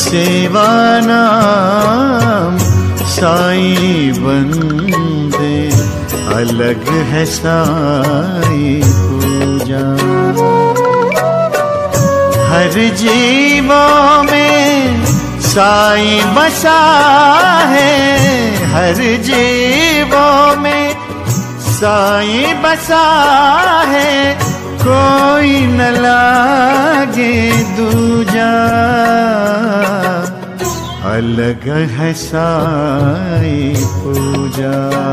सेवा नाम साईं बंदे, अलग है साईं पूजा। हर जीवों में साईं बसा है, हर जीवों में साईं बसा है, कोई न लागे दूजा। अलग है साईं पूजा,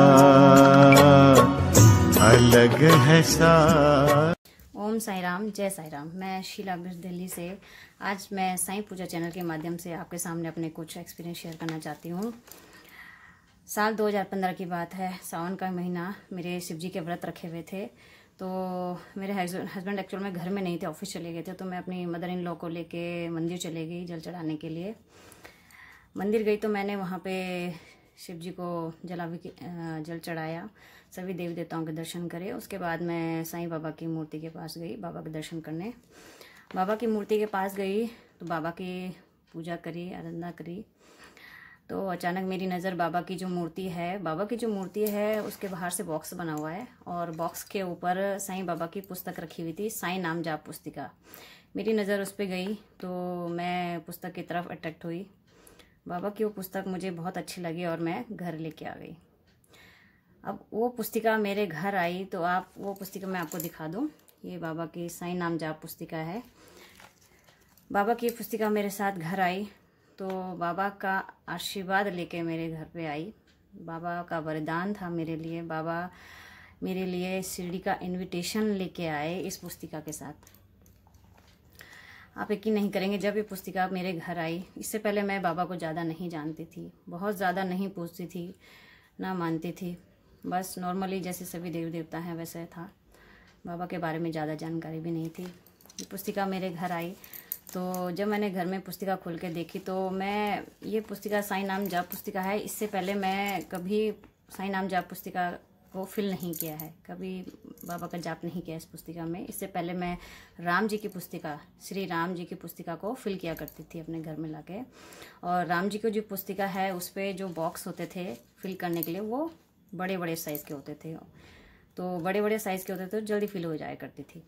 अलग है साईं। ओम साई राम, जय साई राम। मैं शीला बिर्ज दिल्ली से आज मैं साईं पूजा चैनल के माध्यम से आपके सामने अपने कुछ एक्सपीरियंस शेयर करना चाहती हूँ। साल 2015 की बात है, सावन का महीना। मेरे शिवजी के व्रत रखे हुए थे, तो मेरे हस्बैंड एक्चुअल में घर में नहीं थे, ऑफिस चले गए थे। तो मैं अपनी मदर इन लॉ को लेके मंदिर चले गई जल चढ़ाने के लिए। मंदिर गई तो मैंने वहाँ पे शिवजी को जल चढ़ाया, सभी देवी देवताओं के दर्शन करे। उसके बाद मैं साईं बाबा की मूर्ति के पास गई बाबा के दर्शन करने। बाबा की मूर्ति के पास गई तो बाबा की पूजा करी, आराधना करी। तो अचानक मेरी नज़र बाबा की जो मूर्ति है उसके बाहर से बॉक्स बना हुआ है, और बॉक्स के ऊपर साईं बाबा की पुस्तक रखी हुई थी, साईं नाम जाप पुस्तिका। मेरी नज़र उस पर गई तो मैं पुस्तक की तरफ अट्रैक्ट हुई। बाबा की वो पुस्तक मुझे बहुत अच्छी लगी और मैं घर लेके आ गई। अब वो पुस्तिका मेरे घर आई तो वो पुस्तिका मैं आपको दिखा दूं। ये बाबा की साईं नाम जाप पुस्तिका है। बाबा की पुस्तिका मेरे साथ घर आई तो बाबा का आशीर्वाद लेके मेरे घर पे आई। बाबा का वरदान था मेरे लिए। बाबा मेरे लिए शिरडी का इनविटेशन लेके आए इस पुस्तिका के साथ। आप यकीन नहीं करेंगे, जब ये पुस्तिका मेरे घर आई, इससे पहले मैं बाबा को ज़्यादा नहीं जानती थी, बहुत ज़्यादा नहीं पूछती थी, ना मानती थी। बस नॉर्मली जैसे सभी देवी देवता हैं वैसे था। बाबा के बारे में ज़्यादा जानकारी भी नहीं थी। ये पुस्तिका मेरे घर आई तो जब मैंने घर में पुस्तिका खोल के देखी तो ये पुस्तिका साईं नाम जाप पुस्तिका है। इससे पहले मैं कभी साईं नाम जाप पुस्तिका को फिल नहीं किया है, कभी बाबा का जाप नहीं किया इस पुस्तिका में। इससे पहले मैं राम जी की पुस्तिका, श्री राम जी की पुस्तिका को फिल किया करती थी अपने घर में लाके। और राम जी की जो पुस्तिका है उस पर जो बॉक्स होते थे फिल करने के लिए, वो बड़े बड़े साइज़ के होते थे। तो बड़े बड़े साइज़ के होते थे तो जल्दी फिल हो जाया करती थी।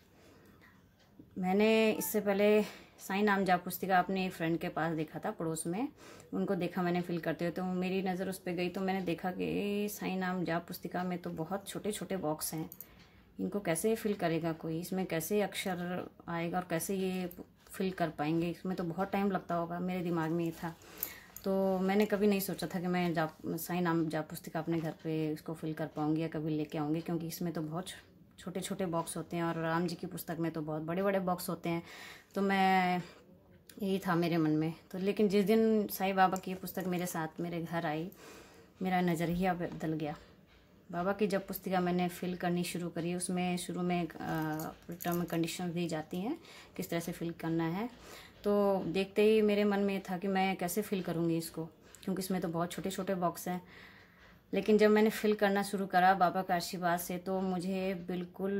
मैंने इससे पहले साईं नाम जाप पुस्तिका अपने फ्रेंड के पास देखा था, पड़ोस में उनको देखा मैंने फिल करते हुए। तो मेरी नज़र उस पर गई तो मैंने देखा कि साईं नाम जाप पुस्तिका में तो बहुत छोटे छोटे बॉक्स हैं, इनको कैसे फिल करेगा कोई, इसमें कैसे अक्षर आएगा और कैसे ये फिल कर पाएंगे, इसमें तो बहुत टाइम लगता होगा, मेरे दिमाग में ये था। तो मैंने कभी नहीं सोचा था कि मैं साईं नाम जाप पुस्तिका अपने घर पे इसको फिल कर पाऊँगी या कभी लेके आऊँगी, क्योंकि इसमें तो बहुत छोटे छोटे बॉक्स होते हैं और राम जी की पुस्तक में तो बहुत बड़े बड़े बॉक्स होते हैं। तो मैं यही था मेरे मन में। तो लेकिन जिस दिन साईं बाबा की पुस्तक मेरे साथ मेरे घर आई, मेरा नज़रिया बदल गया। बाबा की जब पुस्तिका मैंने फिल करनी शुरू करी, उसमें शुरू में टर्म कंडीशन दी जाती हैं किस तरह से फिल करना है। तो देखते ही मेरे मन में था कि मैं कैसे फिल करूँगी इसको, क्योंकि इसमें तो बहुत छोटे छोटे बॉक्स हैं। लेकिन जब मैंने फिल करना शुरू करा बाबा का आशीर्वाद से, तो मुझे बिल्कुल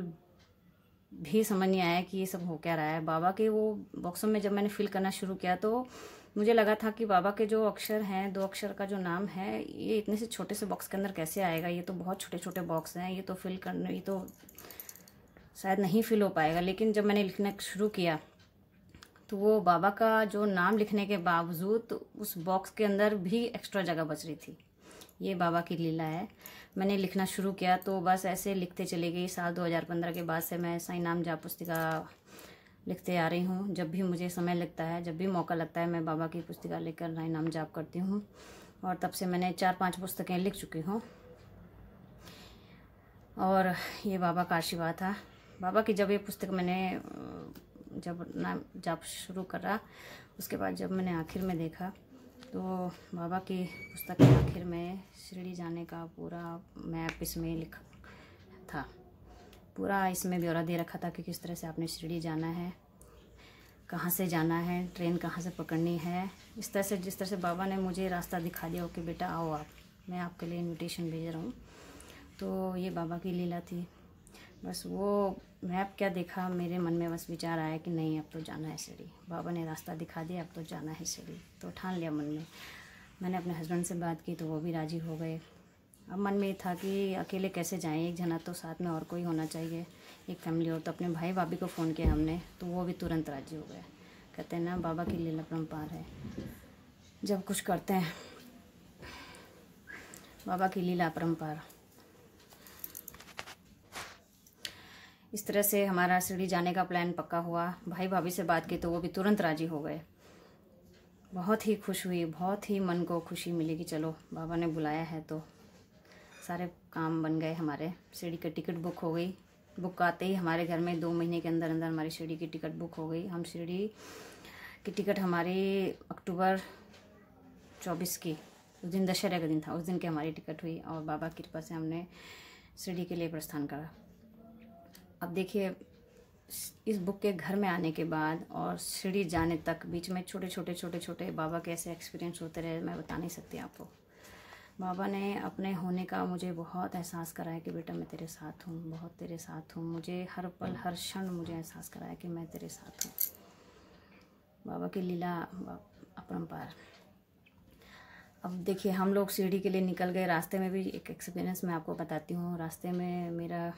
भी समझ नहीं आया कि ये सब हो क्या रहा है। बाबा के वो बॉक्सों में जब मैंने फिल करना शुरू किया तो मुझे लगा था कि बाबा के जो अक्षर हैं, 2 अक्षर का जो नाम है, ये इतने से छोटे से बॉक्स के अंदर कैसे आएगा, ये तो बहुत छोटे छोटे बॉक्स हैं, ये तो शायद नहीं फिल हो पाएगा। लेकिन जब मैंने लिखना शुरू किया तो वो बाबा का जो नाम लिखने के बावजूद उस बॉक्स के अंदर भी एक्स्ट्रा जगह बच रही थी। ये बाबा की लीला है। मैंने लिखना शुरू किया तो बस ऐसे लिखते चली गई। साल 2015 के बाद से मैं साईं नाम जाप पुस्तिका लिखते आ रही हूँ। जब भी मुझे समय लगता है, जब भी मौका लगता है, मैं बाबा की पुस्तिका लेकर साईं नाम जाप करती हूँ। और तब से मैंने 4-5 पुस्तकें लिख चुकी हूँ। और ये बाबा का आशीर्वाद था। बाबा की जब ये पुस्तक मैंने जब नाम जाप शुरू करा, उसके बाद जब मैंने आखिर में देखा तो बाबा की पुस्तक के आखिर में शिरडी जाने का पूरा मैप इसमें लिखा था। पूरा इसमें ब्यौरा दे रखा था कि किस तरह से आपने शिरडी जाना है, कहाँ से जाना है, ट्रेन कहाँ से पकड़नी है। इस तरह से जिस तरह से बाबा ने मुझे रास्ता दिखा दिया कि बेटा आओ, मैं आपके लिए इनविटेशन भेज रहा हूँ। तो ये बाबा की लीला थी। बस वो मैप क्या देखा, मेरे मन में बस विचार आया कि नहीं अब तो जाना है शिरडी। बाबा ने रास्ता दिखा दिया, अब तो जाना है शिरडी। तो ठान लिया मन में। मैंने अपने हस्बैंड से बात की तो वो भी राज़ी हो गए। अब मन में ये था कि अकेले कैसे जाएं, एक जना तो साथ में और कोई होना चाहिए, एक फैमिली और। तो अपने भाई भाभी को फ़ोन किया हमने, तो वो भी तुरंत राज़ी हो गए। कहते हैं ना बाबा की लीला परम्पार है, जब कुछ करते हैं बाबा की लीला परम्पार। इस तरह से हमारा शिरडी जाने का प्लान पक्का हुआ। भाई भाभी से बात की तो वो भी तुरंत राज़ी हो गए। बहुत ही खुश हुई, बहुत ही मन को खुशी मिली कि चलो बाबा ने बुलाया है। तो सारे काम बन गए हमारे। शिरडी की टिकट बुक हो गई। बुक आते ही हमारे घर में 2 महीने के अंदर अंदर हमारी शिरडी की टिकट बुक हो गई। हम शिरडी की टिकट हमारी अक्टूबर 24 की, उस दिन दशहरा का दिन था, उस दिन की हमारी टिकट हुई और बाबा की कृपा से हमने शिरडी के लिए प्रस्थान करा। अब देखिए, इस बुक के घर में आने के बाद और शिरडी जाने तक बीच में छोटे बाबा के ऐसे एक्सपीरियंस होते रहे, मैं बता नहीं सकती आपको। बाबा ने अपने होने का मुझे बहुत एहसास कराया कि बेटा मैं तेरे साथ हूँ, बहुत तेरे साथ हूँ। मुझे हर पल हर क्षण मुझे एहसास कराया कि मैं तेरे साथ हूँ। बाबा की लीला अपरंपार। अब देखिए, हम लोग शिरडी के लिए निकल गए। रास्ते में भी एक एक्सपीरियंस मैं आपको बताती हूँ। रास्ते में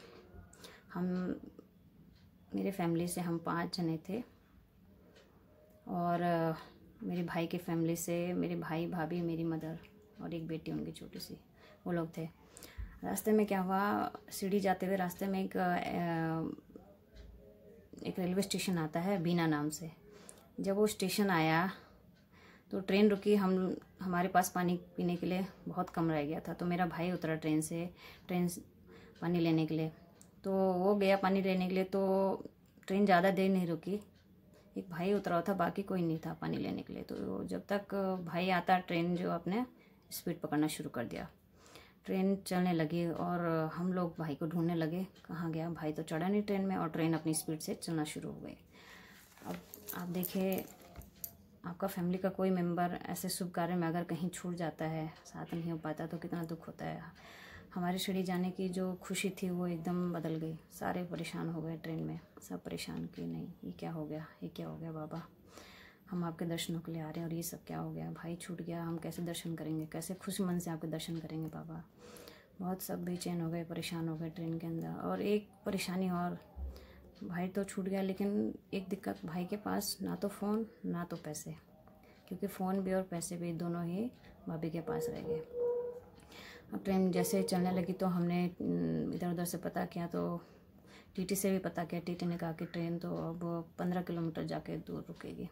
मेरे फैमिली से हम 5 जने थे और मेरे भाई के फैमिली से मेरे भाई भाभी, मेरी मदर और एक बेटी उनकी छोटी सी, वो लोग थे। रास्ते में क्या हुआ, शिरडी जाते हुए रास्ते में एक रेलवे स्टेशन आता है बीना नाम से। जब वो स्टेशन आया तो ट्रेन रुकी। हमारे पास पानी पीने के लिए बहुत कम रह गया था। तो मेरा भाई उतरा ट्रेन पानी लेने के लिए। तो वो गया पानी लेने के लिए, तो ट्रेन ज़्यादा देर नहीं रुकी। एक भाई उतरा था, बाकी कोई नहीं था पानी लेने के लिए। तो जब तक भाई आता, ट्रेन जो अपने स्पीड पकड़ना शुरू कर दिया। ट्रेन चलने लगी और हम लोग भाई को ढूंढने लगे, कहाँ गया भाई। तो चढ़ा नहीं ट्रेन में और ट्रेन अपनी स्पीड से चलना शुरू हो गई। अब आप देखिए, आपका फैमिली का कोई मेंबर ऐसे शुभ कार्य में अगर कहीं छूट जाता है, साथ नहीं हो पाता, तो कितना दुख होता है। हमारे शिरडी जाने की जो खुशी थी वो एकदम बदल गई। सारे परेशान हो गए ट्रेन में, सब परेशान कि नहीं ये क्या हो गया, ये क्या हो गया बाबा, हम आपके दर्शनों के लिए आ रहे हैं और ये सब क्या हो गया, भाई छूट गया, हम कैसे दर्शन करेंगे, कैसे खुश मन से आपके दर्शन करेंगे बाबा। बहुत सब बेचैन हो गए, परेशान हो गए ट्रेन के अंदर। और एक परेशानी और, भाई तो छूट गया लेकिन एक दिक्कत, भाई के पास ना तो फ़ोन ना तो पैसे, क्योंकि फ़ोन भी और पैसे भी दोनों ही भाभी के पास रह गए। अब ट्रेन जैसे चलने लगी तो हमने इधर उधर से पता किया, तो टीटी से भी पता किया। टीटी ने कहा कि ट्रेन तो अब 15 किलोमीटर जाके दूर रुकेगी,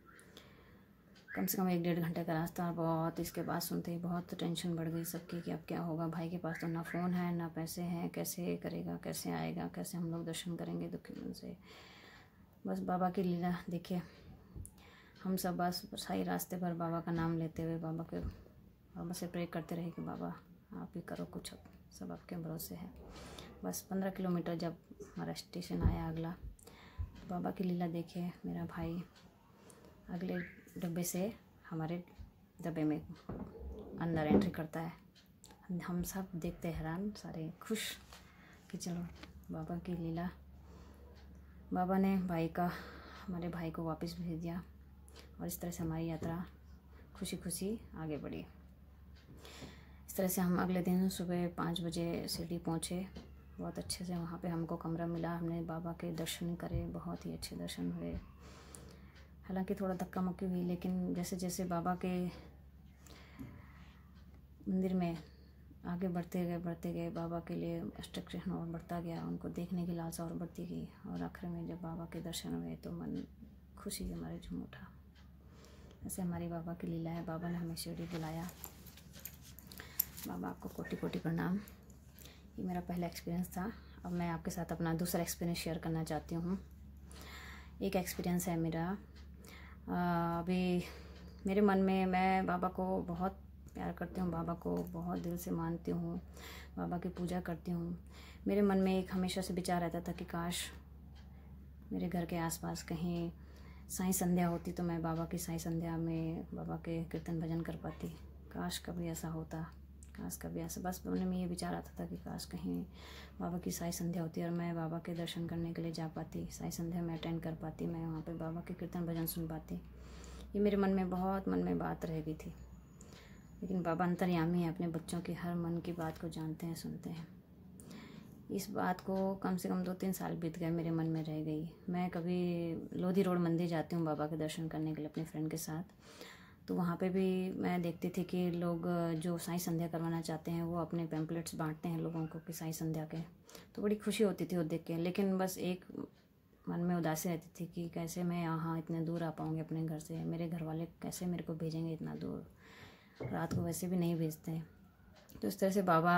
कम से कम 1-1.5 घंटे का रास्ता। बहुत इसके बाद सुनते ही बहुत टेंशन बढ़ गई सबकी कि अब क्या होगा। भाई के पास तो ना फ़ोन है ना पैसे हैं, कैसे करेगा, कैसे आएगा, कैसे हम लोग दर्शन करेंगे दुखी मन से। बस बाबा की लीला देखिए, हम सब बस सही रास्ते पर बाबा का नाम लेते हुए बाबा से प्रे करते रहे कि बाबा आप ही करो कुछ, अब सब आपके भरोसे है। बस 15 किलोमीटर जब हमारा स्टेशन आया अगला, बाबा की लीला देखिए। मेरा भाई अगले डब्बे से हमारे डब्बे में अंदर एंट्री करता है। हम सब देखते हैरान, सारे खुश कि चलो बाबा की लीला। बाबा ने हमारे भाई को वापस भेज दिया और इस तरह से हमारी यात्रा खुशी खुशी आगे बढ़ी। इस तरह से हम अगले दिन सुबह 5 बजे शिरडी पहुँचे। बहुत अच्छे से वहाँ पे हमको कमरा मिला, हमने बाबा के दर्शन करे, बहुत ही अच्छे दर्शन हुए। हालांकि थोड़ा धक्का मुक्की हुई, लेकिन जैसे जैसे बाबा के मंदिर में आगे बढ़ते गए बाबा के लिए एक्सपेक्टेशन और बढ़ता गया, उनको देखने की लालसा और बढ़ती गई। और आखिर में जब बाबा के दर्शन हुए तो मन खुशी हमारे झूम उठा। ऐसे हमारी बाबा की लीला है। बाबा ने हमें शिरडी बुलाया। बाबा आपको कोटि कोटि प्रणाम। ये मेरा पहला एक्सपीरियंस था। अब मैं आपके साथ अपना दूसरा एक्सपीरियंस शेयर करना चाहती हूँ। एक एक्सपीरियंस है मेरा, अभी मेरे मन में, मैं बाबा को बहुत प्यार करती हूँ, बाबा को बहुत दिल से मानती हूँ, बाबा की पूजा करती हूँ। मेरे मन में एक हमेशा से विचार रहता था कि काश मेरे घर के आसपास कहीं साईं संध्या होती तो मैं बाबा की साईं संध्या में बाबा के कीर्तन भजन कर पाती। काश कभी ऐसा होता, काश कभी ऐसा, बस मन में ये विचार आता था कि काश कहीं बाबा की साई संध्या होती और मैं बाबा के दर्शन करने के लिए जा पाती, साई संध्या में अटेंड कर पाती, मैं वहाँ पे बाबा के कीर्तन भजन सुन पाती। ये मेरे मन में बहुत मन में बात रह गई थी। लेकिन बाबा अंतर्यामी है, अपने बच्चों की हर मन की बात को जानते हैं, सुनते हैं। इस बात को कम से कम 2-3 साल बीत गए, मेरे मन में रह गई। मैं कभी लोधी रोड मंदिर जाती हूँ बाबा के दर्शन करने के लिए अपने फ्रेंड के साथ, तो वहाँ पे भी मैं देखती थी कि लोग जो साई संध्या करवाना चाहते हैं वो अपने पैम्पलेट्स बांटते हैं लोगों को कि साई संध्या के, तो बड़ी खुशी होती थी वो देख के। लेकिन बस एक मन में उदासी रहती थी कि कैसे मैं यहाँ इतने दूर आ पाऊँगी अपने घर से, मेरे घर वाले कैसे मेरे को भेजेंगे इतना दूर, रात को वैसे भी नहीं भेजते हैं। तो इस तरह से बाबा,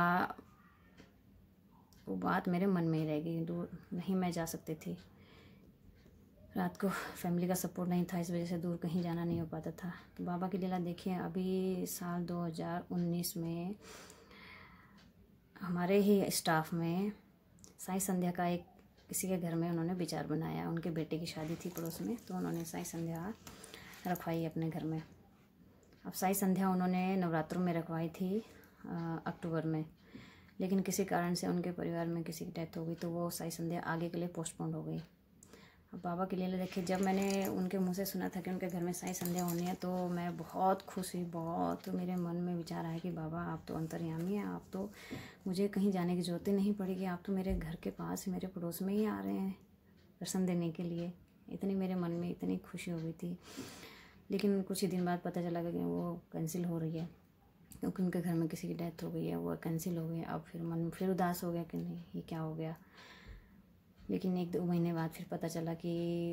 वो बात मेरे मन में ही रह गई, दूर नहीं मैं जा सकती थी। रात को फैमिली का सपोर्ट नहीं था, इस वजह से दूर कहीं जाना नहीं हो पाता था। तो बाबा की लीला देखिए, अभी साल 2019 में हमारे ही स्टाफ में साई संध्या का एक किसी के घर में उन्होंने विचार बनाया। उनके बेटे की शादी थी पड़ोस में, तो उन्होंने साई संध्या रखवाई अपने घर में। अब साई संध्या उन्होंने नवरात्रों में रखवाई थी अक्टूबर में, लेकिन किसी कारण से उनके परिवार में किसी की डेथ हो गई, तो वो साई संध्या आगे के लिए पोस्टपोन हो गई। अब बाबा की लीला देखिए, जब मैंने उनके मुंह से सुना था कि उनके घर में साई संध्या होनी है, तो मैं बहुत खुश हुई, बहुत। तो मेरे मन में विचार आया कि बाबा आप तो अंतर्यामी हैं, आप तो, मुझे कहीं जाने की ज़रूरत ही नहीं पड़ेगी, आप तो मेरे घर के पास, मेरे पड़ोस में ही आ रहे हैं दर्शन देने के लिए। इतनी मेरे मन में इतनी खुशी हो गई थी। लेकिन कुछ ही दिन बाद पता चला कि वो कैंसिल हो रही है, क्योंकि उनके घर में किसी की डेथ हो गई है, वो कैंसिल हो गई। अब फिर मन फिर उदास हो गया कि नहीं, ये क्या हो गया। लेकिन 1-2 महीने बाद फिर पता चला कि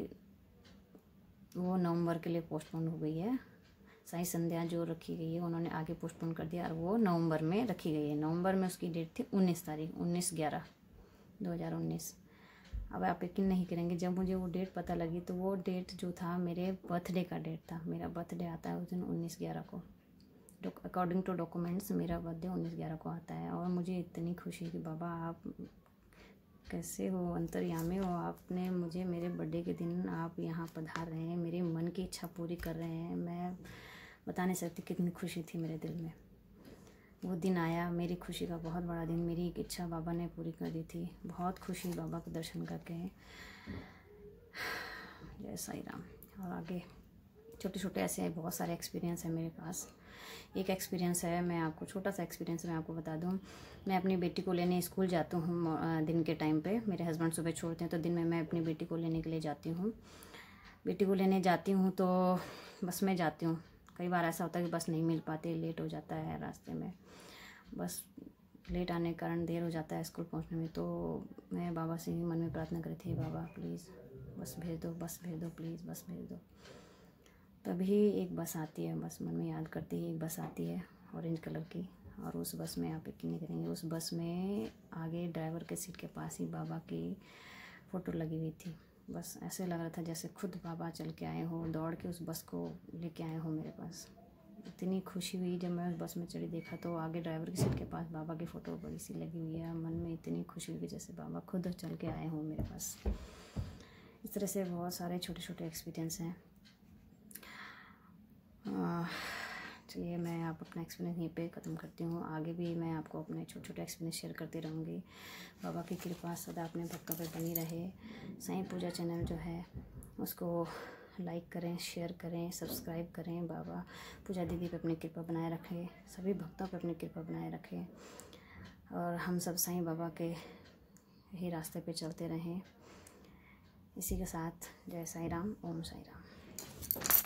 वो नवंबर के लिए पोस्टपोन हो गई है। साई संध्या जो रखी गई है उन्होंने आगे पोस्टपोन कर दिया और वो नवंबर में रखी गई है। नवंबर में उसकी डेट थी 19 तारीख 19/11/2019। अब आप यकीन नहीं करेंगे, जब मुझे वो डेट पता लगी तो वो डेट जो था मेरे बर्थडे का डेट था। मेरा बर्थडे आता है उस दिन 19/11 को। अकॉर्डिंग टू डॉक्यूमेंट्स मेरा बर्थडे 19/11 को आता है। और मुझे इतनी खुशी कि बाबा आप कैसे हो, अंतर्यामी हो, आपने मुझे मेरे बर्थडे के दिन आप यहाँ पधार रहे हैं, मेरे मन की इच्छा पूरी कर रहे हैं। मैं बता नहीं सकती कितनी खुशी थी मेरे दिल में। वो दिन आया, मेरी खुशी का बहुत बड़ा दिन, मेरी एक इच्छा बाबा ने पूरी कर दी थी। बहुत खुशी बाबा के दर्शन करके। जय साई राम। और आगे छोटे छोटे ऐसे बहुत सारे एक्सपीरियंस है मेरे पास। एक एक्सपीरियंस है, मैं आपको छोटा सा एक्सपीरियंस मैं आपको बता दूं। मैं अपनी बेटी को लेने स्कूल जाती हूँ दिन के टाइम पे। मेरे हस्बैंड सुबह छोड़ते हैं, तो दिन में मैं अपनी बेटी को लेने के लिए जाती हूँ। बेटी को लेने जाती हूँ तो बस में जाती हूँ। कई बार ऐसा होता है कि बस नहीं मिल पाती, लेट हो जाता है रास्ते में, बस लेट आने के कारण देर हो जाता है स्कूल पहुँचने में। तो मैं बाबा से ही मन में प्रार्थना करी थी, बाबा प्लीज़ बस भेज दो, बस भेज दो, प्लीज़ बस भेज दो। तभी एक बस आती है, बस मन में याद करती है, एक बस आती है ऑरेंज कलर की। और उस बस में आप यकीन नहीं करेंगे, उस बस में आगे ड्राइवर के सीट के पास ही बाबा की फ़ोटो लगी हुई थी। बस ऐसे लग रहा था जैसे खुद बाबा चल के आए हो, दौड़ के उस बस को लेके आए हो मेरे पास। इतनी खुशी हुई जब मैं उस बस में चढ़ी, देखा तो आगे ड्राइवर की सीट के पास बाबा की फ़ोटो बड़ी सी लगी हुई है। मन में इतनी खुशी हुई जैसे बाबा खुद चल के आए हों मेरे पास। इस तरह से बहुत सारे छोटे छोटे एक्सपीरियंस हैं। चलिए मैं आप अपना एक्सपीरियंस यहीं पे ख़त्म करती हूँ। आगे भी मैं आपको अपने छोटे छोटे एक्सपीरियंस शेयर करती रहूँगी। बाबा की कृपा सदा अपने भक्तों पे बनी रहे। साईं पूजा चैनल जो है उसको लाइक करें, शेयर करें, सब्सक्राइब करें। बाबा पूजा दीदी पे अपनी कृपा बनाए रखें, सभी भक्तों पे अपनी कृपा बनाए रखें और हम सब साईं बाबा के ही रास्ते पे चलते रहें। इसी के साथ जय साई राम, ओम साई राम।